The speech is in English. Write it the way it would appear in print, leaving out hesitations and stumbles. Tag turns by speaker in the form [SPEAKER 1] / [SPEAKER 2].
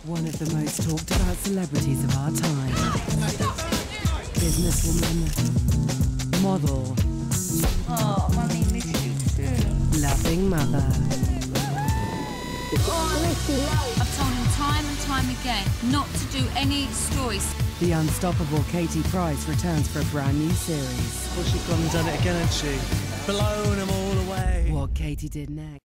[SPEAKER 1] One of the most talked about celebrities of our time. Businesswoman, model,
[SPEAKER 2] Oh, Mummy, miss you too.
[SPEAKER 1] loving mother.
[SPEAKER 2] I've told him time and time again not to do any stories.
[SPEAKER 1] The unstoppable Katie Price returns for a brand new series.
[SPEAKER 3] Well, she's gone and done it again, hasn't she? Blown them all away.
[SPEAKER 1] What Katie did next.